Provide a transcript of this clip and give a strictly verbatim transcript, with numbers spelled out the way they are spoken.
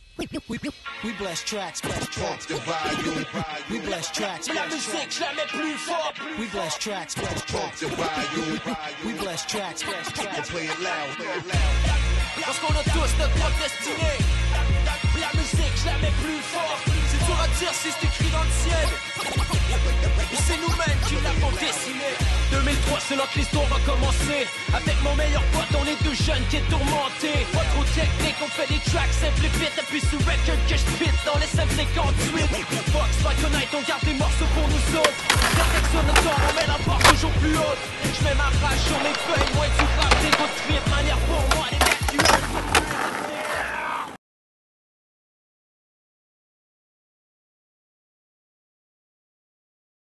We, we, we bless tracks, bless tracks. We bless tracks. La musique, je la mets plus fort. We bless tracks, bless tracks. We bless tracks, bless tracks. Play it loud, play it loud. Parce qu'on a tous notre propre destinée. La musique, je la mets plus fort. C'est dur à dire si c'est écrit dans le ciel. Mais c'est nous-mêmes qui l'avons dessiné. deux mille trois, c'est là que l'histoire va commencer. Avec mon meilleur pote, on est deux jeunes qui est tourmentés. Pas trop technique, on fait des tracks simples et vite. Et puis sous record que je spit dans les cinq cinquante-huit. Fox, Falconite, on garde des morceaux pour nous autres. Perfectionne notre temps, on met la barre toujours plus haute. Je mets ma rage sur mes feuilles, moins du rap, des gouttes de manière pour moi.